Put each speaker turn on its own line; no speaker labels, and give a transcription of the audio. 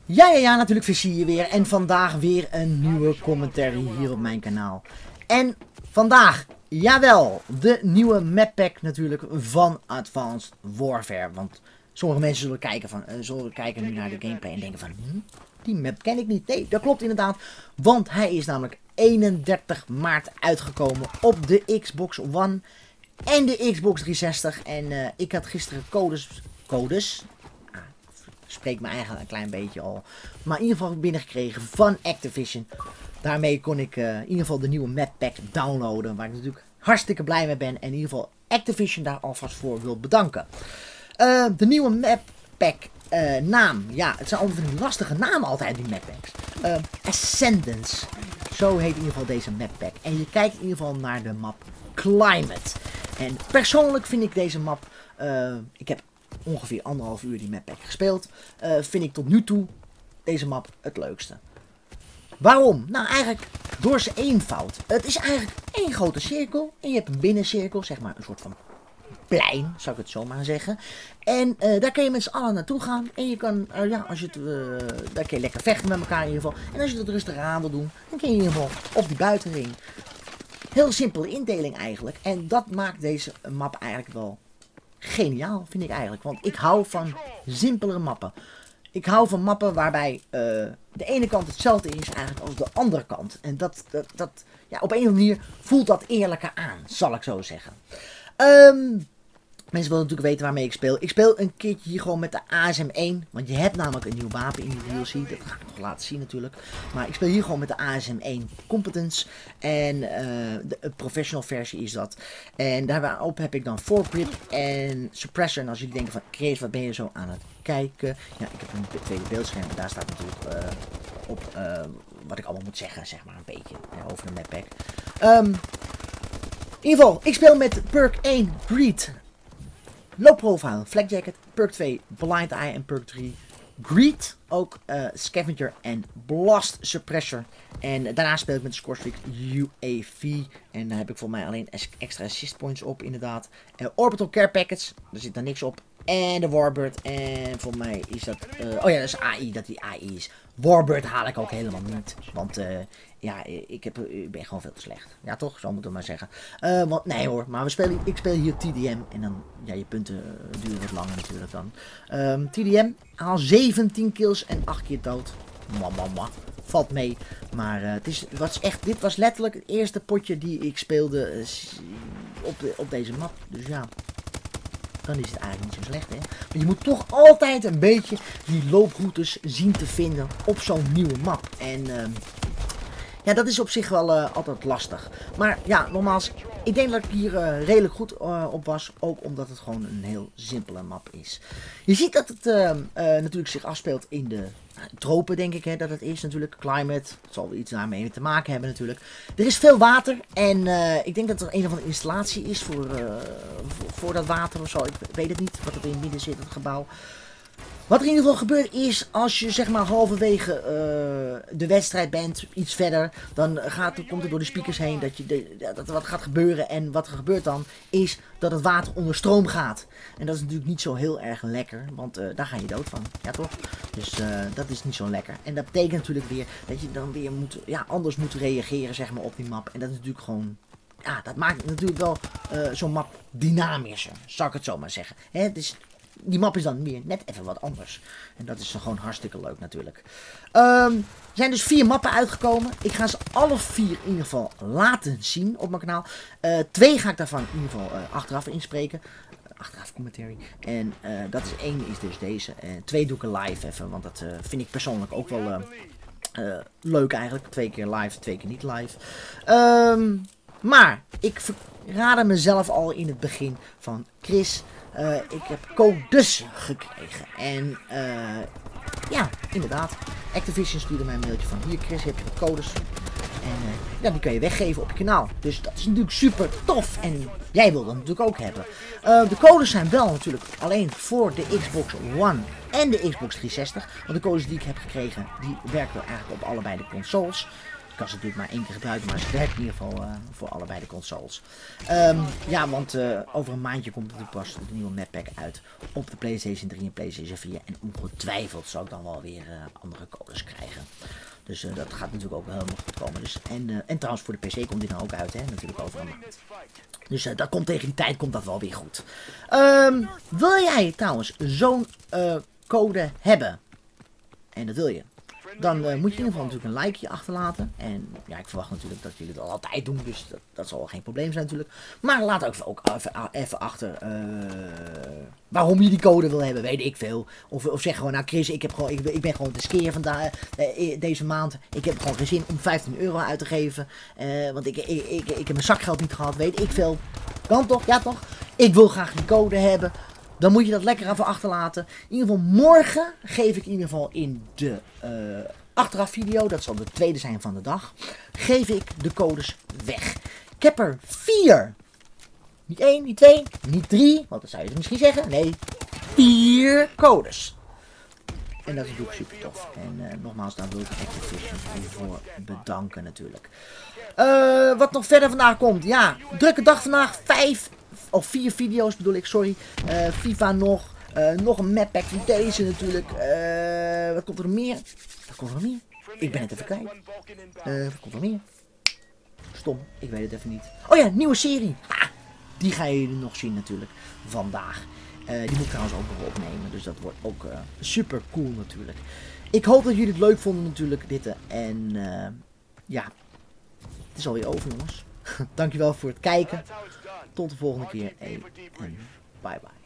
Ja, natuurlijk Visie hier weer. En vandaag weer een nieuwe commentary hier op mijn kanaal. En vandaag, jawel, de nieuwe map pack natuurlijk van Advanced Warfare. Want sommige mensen zullen kijken nu naar de gameplay en denken van, die map ken ik niet. Nee, dat klopt inderdaad. Want hij is namelijk 31 maart uitgekomen op de Xbox One en de Xbox 360. En ik had gisteren codes. Spreekt me eigenlijk een klein beetje al. Maar in ieder geval binnengekregen van Activision. Daarmee kon ik in ieder geval de nieuwe map pack downloaden. Waar ik natuurlijk hartstikke blij mee ben. En in ieder geval Activision daar alvast voor wil bedanken. De nieuwe map pack naam. Ja, het zijn allemaal van die lastige namen altijd, die map packs. Ascendance. Zo heet in ieder geval deze map pack. En je kijkt in ieder geval naar de map Climate. En persoonlijk vind ik deze map... ik heb ongeveer 1,5 uur die map pack gespeeld. Vind ik tot nu toe deze map het leukste. Waarom? Nou, eigenlijk door zijn eenvoud. Het is eigenlijk één grote cirkel. En je hebt een binnencirkel, zeg maar een soort van plein, zou ik het zo maar zeggen. En daar kun je met z'n allen naartoe gaan. En je kan, als je het, daar kun je lekker vechten met elkaar in ieder geval. En als je het rustig aan wil doen, dan kun je in ieder geval op die buitenring. Heel simpele indeling eigenlijk. En dat maakt deze map eigenlijk wel geniaal, vind ik eigenlijk. Want ik hou van simpelere mappen. Ik hou van mappen waarbij de ene kant hetzelfde is eigenlijk als de andere kant. En ja, op een of andere manier voelt dat eerlijker aan, zal ik zo zeggen. Mensen willen natuurlijk weten waarmee ik speel. Ik speel een keertje hier gewoon met de ASM-1. Want je hebt namelijk een nieuw wapen in die DLC. Dat ga ik nog laten zien natuurlijk. Maar ik speel hier gewoon met de ASM-1 Competence. En de professional versie is dat. En daarop heb ik dan foregrip en suppressor. En als jullie denken van, Chris, wat ben je zo aan het kijken? Ja, ik heb een tweede beeldscherm. En daar staat natuurlijk op wat ik allemaal moet zeggen, zeg maar een beetje. Over de map pack. In ieder geval, ik speel met perk 1 Greed. Low profile, flak jacket, perk 2 blind eye en perk 3 greed. Ook scavenger en blast suppressor. En daarna speel ik met de scorestreak UAV. En daar heb ik voor mij alleen extra assist points op inderdaad. Orbital care packets, daar zit daar niks op. En de Warbird. En voor mij is dat... oh ja, dat is AI, dat die AI is. Warbird haal ik ook helemaal niet. Want ja, ik ben gewoon veel te slecht. Ja toch, zo moet ik maar zeggen. Want nee hoor, maar ik speel hier TDM. En dan, ja, je punten duren wat langer natuurlijk dan. TDM, haal 17 kills en 8 keer dood. Mama, valt mee. Maar dit was letterlijk het eerste potje die ik speelde op deze map. Dus ja, dan is het eigenlijk niet zo slecht, hè. Maar je moet toch altijd een beetje die looproutes zien te vinden op zo'n nieuwe map. En ja, dat is op zich wel altijd lastig. Maar ja, nogmaals, ik denk dat ik hier redelijk goed op was. Ook omdat het gewoon een heel simpele map is. Je ziet dat het natuurlijk zich afspeelt in de tropen, denk ik, hè, dat het is natuurlijk. Climate, het zal wel iets daarmee te maken hebben natuurlijk. Er is veel water en ik denk dat er een of andere installatie is voor dat water of zo. Ik weet het niet, wat er in het midden zit, het gebouw. Wat er in ieder geval gebeurt is, als je zeg maar halverwege de wedstrijd bent, iets verder, dan komt het door de speakers heen dat er wat gaat gebeuren. En wat er gebeurt dan, is dat het water onder stroom gaat. En dat is natuurlijk niet zo heel erg lekker, want daar ga je dood van. Ja toch? Dus dat is niet zo lekker. En dat betekent natuurlijk weer dat je dan weer anders moet reageren zeg maar op die map. En dat is natuurlijk gewoon... Ja, dat maakt natuurlijk wel zo'n map dynamischer, zou ik het zo maar zeggen. Hè, dus die map is dan weer net even wat anders. En dat is dan gewoon hartstikke leuk natuurlijk. Er zijn dus 4 mappen uitgekomen. Ik ga ze alle 4 in ieder geval laten zien op mijn kanaal. 2 ga ik daarvan in ieder geval achteraf inspreken. Achteraf commentary. En dat is 1 is dus deze. En 2 doe ik live even. Want dat vind ik persoonlijk ook wel leuk eigenlijk. 2 keer live, 2 keer niet live. Maar ik verraadde mezelf al in het begin van Chris... ik heb codes gekregen. En ja, inderdaad. Activision stuurde mij een mailtje van... Hier Chris, heb je wat codes. En ja, die kan je weggeven op je kanaal. Dus dat is natuurlijk super tof. En jij wil dat natuurlijk ook hebben. De codes zijn wel natuurlijk alleen voor de Xbox One en de Xbox 360. Want de codes die ik heb gekregen, die werken eigenlijk op allebei de consoles. kan ze natuurlijk maar 1 keer gebruiken, maar ze werkt in ieder geval voor allebei de consoles. Ja, want over een maandje komt er pas de nieuwe mappack uit op de PlayStation 3 en PlayStation 4. En ongetwijfeld zou ik dan wel weer andere codes krijgen. Dus dat gaat natuurlijk ook wel helemaal goed komen. Dus, en trouwens voor de PC komt dit dan ook uit, hè, natuurlijk over een maand. Dus dat komt tegen die tijd komt dat wel weer goed. Wil jij trouwens zo'n code hebben? En dat wil je. Dan moet je in ieder geval natuurlijk een likeje achterlaten. En ja, ik verwacht natuurlijk dat jullie dat altijd doen. Dus dat zal wel geen probleem zijn natuurlijk. Maar laat ook even achter waarom je die code wil hebben. Weet ik veel. Of zeg gewoon, nou Chris, ik ben gewoon te skeer vandaag, deze maand. Ik heb gewoon geen zin om 15 euro uit te geven. Want ik heb mijn zakgeld niet gehad. Weet ik veel. Kan toch? Ja toch? Ik wil graag die code hebben. Dan moet je dat lekker even achterlaten. In ieder geval morgen geef ik in ieder geval in de achteraf video, dat zal de tweede zijn van de dag, geef ik de codes weg. Ik heb er 4. Niet 1, niet 2, niet 3, want dan zou je het misschien zeggen. Nee, 4 codes. En dat is natuurlijk super tof. En nogmaals, daar wil ik Activision voor bedanken natuurlijk. Wat nog verder vandaag komt. Ja, drukke dag vandaag. 4 video's bedoel ik, sorry. FIFA nog. Nog een mappack van deze natuurlijk. Wat komt er nog meer? Wat komt er nog meer? Ik ben het even kwijt. Wat komt er nog meer? Stom, ik weet het even niet. Oh ja, nieuwe serie. Ha, die gaan jullie nog zien natuurlijk vandaag. Die moet ik trouwens ook nog opnemen. Dus dat wordt ook super cool natuurlijk. Ik hoop dat jullie het leuk vonden natuurlijk dit. En ja, het is alweer over jongens. Dankjewel voor het kijken. Tot de volgende keer. En bye bye.